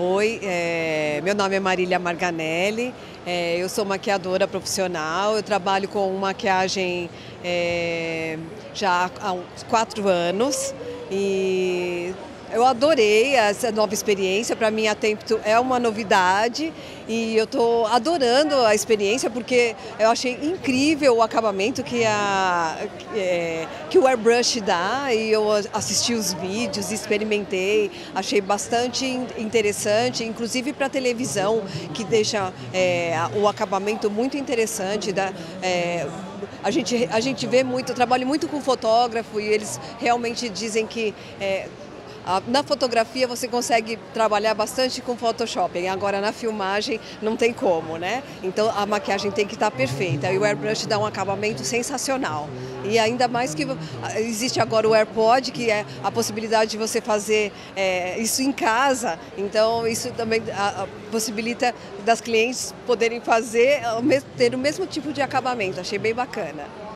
Oi, meu nome é Marília Marganelli, eu sou maquiadora profissional, eu trabalho com maquiagem já há uns 4 anos e eu adorei essa nova experiência. Para mim a Tempto é uma novidade e eu estou adorando a experiência porque eu achei incrível o acabamento que o airbrush dá, e eu assisti os vídeos, experimentei, achei bastante interessante, inclusive para televisão, que deixa o acabamento muito interessante. A gente vê muito, eu trabalho muito com fotógrafo e eles realmente dizem que na fotografia você consegue trabalhar bastante com Photoshop, agora na filmagem não tem como, né? Então a maquiagem tem que estar perfeita e o airbrush dá um acabamento sensacional. E ainda mais que existe agora o AirPod, que é a possibilidade de você fazer isso em casa, então isso também possibilita das clientes poderem fazer, ter o mesmo tipo de acabamento. Achei bem bacana.